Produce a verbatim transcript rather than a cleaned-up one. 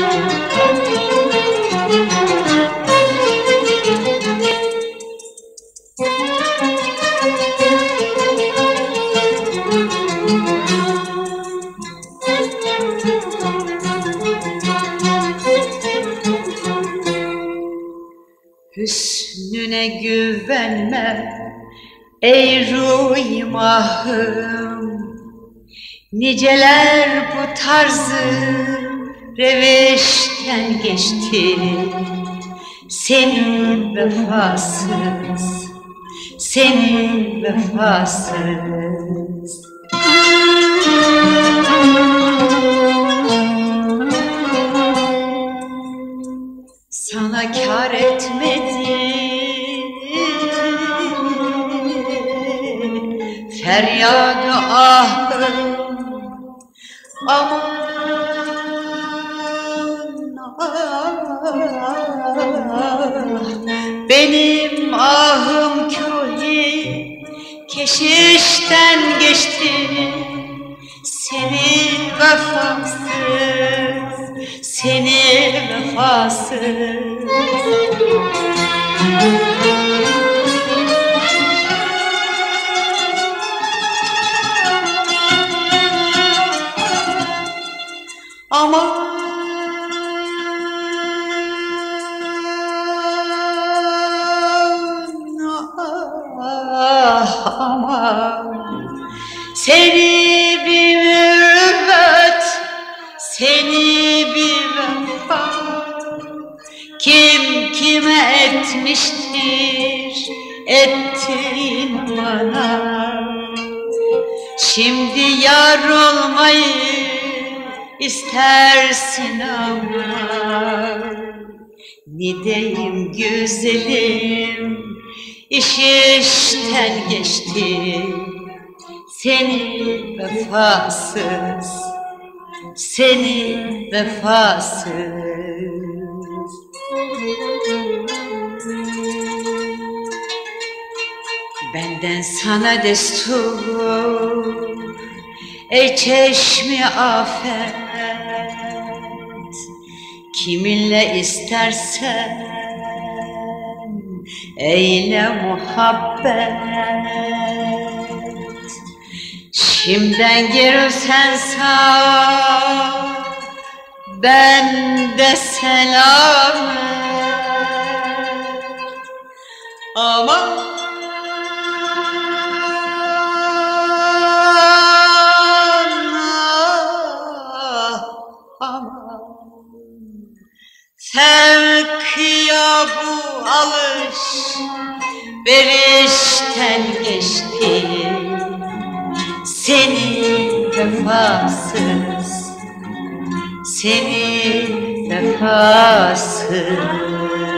Hüsnüne güvenme ey ruh-i mahım, niceler bu tarzı reveşten geçti. Senin vefasız, senin vefasız. Sana kâr etmedi feryadı ahım, aman ah, benim ahım kûhi keşişten geçti. Seni vefasız, seni vefasız. Aman ah, aman seni bir mürüvvet, seni bir vefa kim kime etmiştir ettin bana. Şimdi yar olmayı istersin ama ne diyeyim güzelim, iş işten geçti. Seni vefasız, seni vefasız. Benden sana destur ey çeşmi afet, kiminle istersen eyle muhabbet. Şimdiden gelirsen sağ, ben de selamet. Aman sevk ya bu alış verişten geçti. Seni vefasız, seni vefasız.